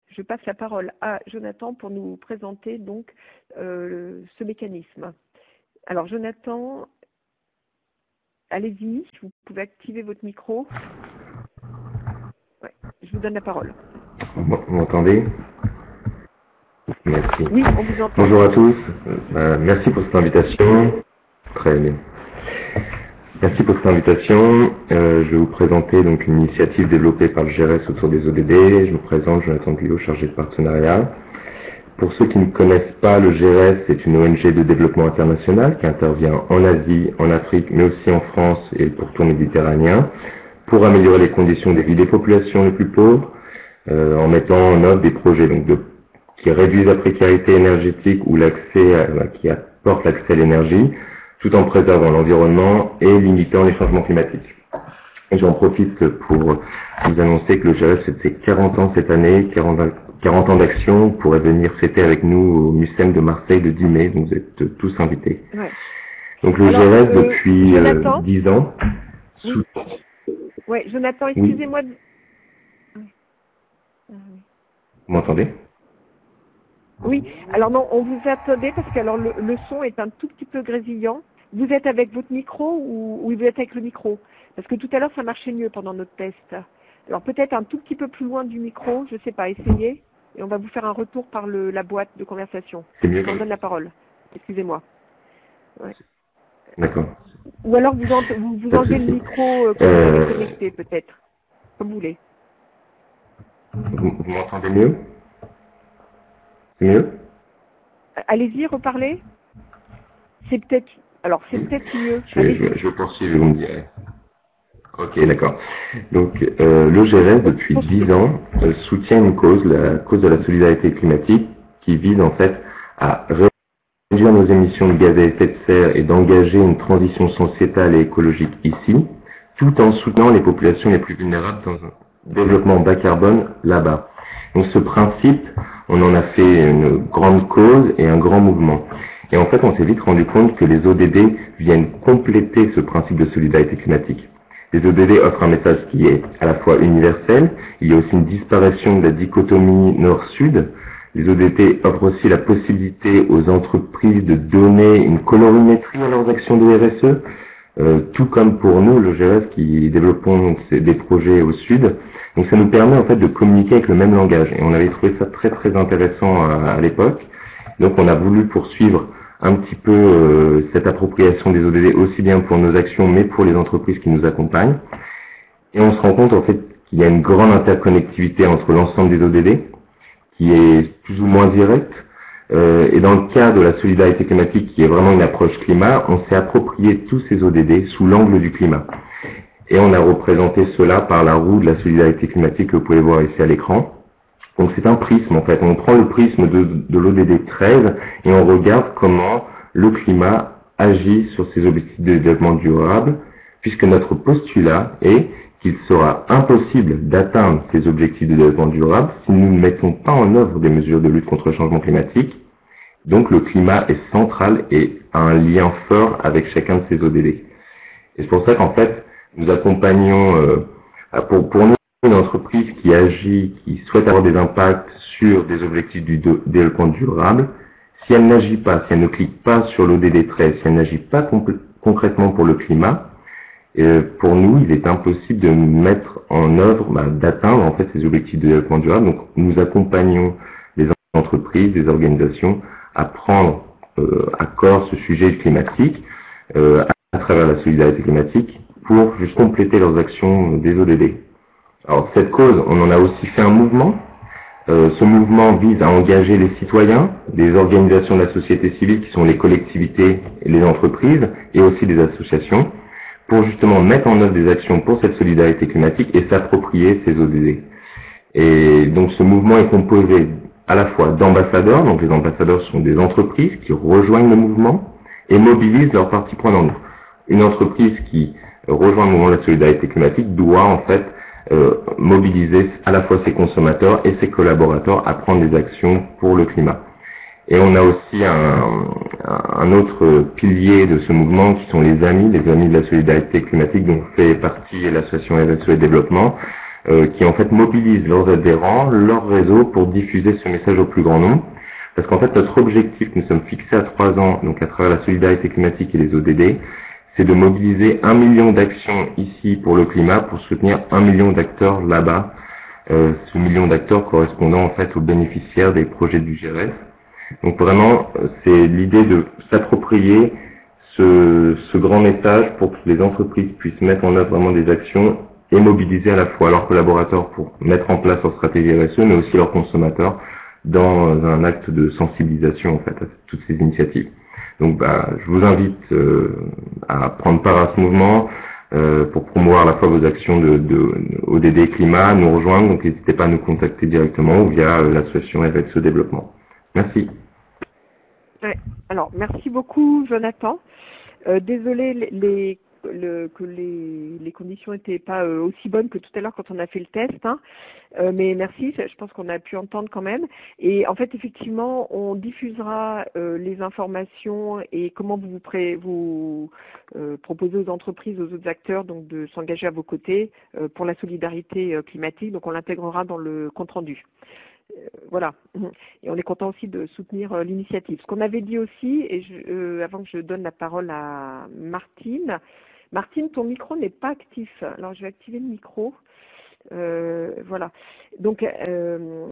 je passe la parole à Jonathan pour nous présenter donc ce mécanisme. Alors Jonathan, allez-y, vous pouvez activer votre micro. Ouais, je vous donne la parole. Vous m'entendez? Merci. Oui, on vous entend. Bonjour à tous. Merci pour cette invitation. Très bien. Merci pour cette invitation. Je vais vous présenter donc une initiative développée par le GRS autour des ODD. Je me présente, Jonathan Guyot, chargé de partenariat. Pour ceux qui ne connaissent pas, le GRS est une ONG de développement international qui intervient en Asie, en Afrique, mais aussi en France et pour tout le Méditerranéen, pour améliorer les conditions de vie des populations les plus pauvres, en mettant en œuvre des projets qui réduisent la précarité énergétique ou qui apportent l'accès à l'énergie, tout en préservant l'environnement et limitant les changements climatiques. Et j'en profite pour vous annoncer que le GRS fête ses 40 ans cette année, 40 ans d'action, pourrait venir fêter avec nous au MUSEM de Marseille le 10 mai, donc vous êtes tous invités. Ouais. Donc le GRS depuis 10 ans. Oui, Jonathan, excusez-moi. Vous m'entendez? Oui, alors non, on vous attendait parce que alors le son est un tout petit peu grésillant. Vous êtes avec votre micro ou vous êtes avec le micro? Parce que tout à l'heure ça marchait mieux pendant notre test. Alors peut-être un tout petit peu plus loin du micro, je ne sais pas, essayez. Et on va vous faire un retour par la boîte de conversation. Je vous donne la parole. Excusez-moi. Ouais. D'accord. Ou alors vous enlevez le micro quand vous avez connecté peut-être. Comme vous voulez. Vous m'entendez mieux? Mieux? Allez-y, reparlez. C'est peut-être mieux. Je poursuis, vous me direz. Ok, d'accord. Donc, le GRS, depuis 10 ans, soutient une cause, la cause de la solidarité climatique, qui vise en fait à réduire nos émissions de gaz à effet de serre et d'engager une transition sociétale et écologique ici, tout en soutenant les populations les plus vulnérables dans un développement bas carbone là-bas. Donc ce principe, on en a fait une grande cause et un grand mouvement. Et en fait, on s'est vite rendu compte que les ODD viennent compléter ce principe de solidarité climatique. Les ODD offrent un message qui est à la fois universel, il y a aussi une disparition de la dichotomie nord-sud. Les ODD offrent aussi la possibilité aux entreprises de donner une colorimétrie à leurs actions de RSE, tout comme pour nous, le GRS, qui développons des projets au sud. Donc ça nous permet en fait de communiquer avec le même langage. Et on avait trouvé ça très très intéressant à l'époque. Donc on a voulu poursuivre un petit peu cette appropriation des ODD, aussi bien pour nos actions, mais pour les entreprises qui nous accompagnent. Et on se rend compte en fait qu'il y a une grande interconnectivité entre l'ensemble des ODD, qui est plus ou moins directe. Et dans le cas de la solidarité climatique, qui est vraiment une approche climat, on s'est approprié tous ces ODD sous l'angle du climat. Et on a représenté cela par la roue de la solidarité climatique que vous pouvez voir ici à l'écran. Donc c'est un prisme en fait, on prend le prisme de l'ODD 13 et on regarde comment le climat agit sur ses objectifs de développement durable, puisque notre postulat est qu'il sera impossible d'atteindre ces objectifs de développement durable si nous ne mettons pas en œuvre des mesures de lutte contre le changement climatique. Donc le climat est central et a un lien fort avec chacun de ces ODD. Et c'est pour ça qu'en fait, nous accompagnons, pour nous, une entreprise qui agit, qui souhaite avoir des impacts sur des objectifs du développement durable, si elle n'agit pas, si elle ne clique pas sur l'ODD 13, si elle n'agit pas concrètement pour le climat, pour nous, il est impossible de mettre en œuvre, d'atteindre en fait ces objectifs de développement durable. Donc, nous accompagnons les entreprises, les organisations à prendre à corps ce sujet climatique à travers la solidarité climatique pour juste compléter leurs actions des ODD. Alors cette cause, on en a aussi fait un mouvement. Ce mouvement vise à engager les citoyens, des organisations de la société civile qui sont les collectivités et les entreprises, et aussi des associations, pour justement mettre en œuvre des actions pour cette solidarité climatique et s'approprier ces ODD. Et donc ce mouvement est composé à la fois d'ambassadeurs, donc les ambassadeurs sont des entreprises qui rejoignent le mouvement et mobilisent leurs parties prenantes. Une entreprise qui rejoint le mouvement de la solidarité climatique doit en fait mobiliser à la fois ses consommateurs et ses collaborateurs à prendre des actions pour le climat. Et on a aussi un autre pilier de ce mouvement qui sont les amis de la solidarité climatique dont fait partie l'association RSE et Développement. qui en fait mobilisent leurs adhérents, leur réseau pour diffuser ce message au plus grand nombre. Parce qu'en fait, notre objectif, nous sommes fixés à 3 ans, donc à travers la solidarité climatique et les ODD, c'est de mobiliser 1 million d'actions ici pour le climat pour soutenir 1 million d'acteurs là-bas, ce million d'acteurs correspondant en fait aux bénéficiaires des projets du GRF. Donc vraiment, c'est l'idée de s'approprier ce grand message pour que les entreprises puissent mettre en œuvre vraiment des actions et mobiliser à la fois leurs collaborateurs pour mettre en place leur stratégie RSE, mais aussi leurs consommateurs dans un acte de sensibilisation en fait à toutes ces initiatives. Donc je vous invite à prendre part à ce mouvement pour promouvoir à la fois vos actions de ODD Climat, nous rejoindre, donc n'hésitez pas à nous contacter directement ou via l'association RSE Développement. Merci. Ouais. Alors, merci beaucoup, Jonathan. Désolé que les conditions n'étaient pas aussi bonnes que tout à l'heure quand on a fait le test, hein. Mais merci, je pense qu'on a pu entendre quand même. Et en fait, effectivement, on diffusera les informations et comment vous proposez aux entreprises, aux autres acteurs donc de s'engager à vos côtés pour la solidarité climatique. Donc, on l'intégrera dans le compte-rendu. Voilà. Et on est content aussi de soutenir l'initiative. Ce qu'on avait dit aussi, et avant que je donne la parole à Martine, Martine, ton micro n'est pas actif. Alors je vais activer le micro. Voilà. Donc